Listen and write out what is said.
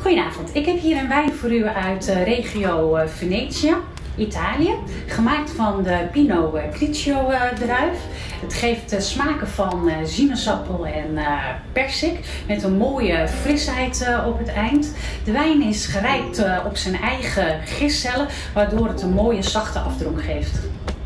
Goedenavond, ik heb hier een wijn voor u uit de regio Venetië, Italië. Gemaakt van de Pinot Grigio druif. Het geeft smaken van sinaasappel en persik met een mooie frisheid op het eind. De wijn is gerijpt op zijn eigen gistcellen, waardoor het een mooie zachte afdronk geeft.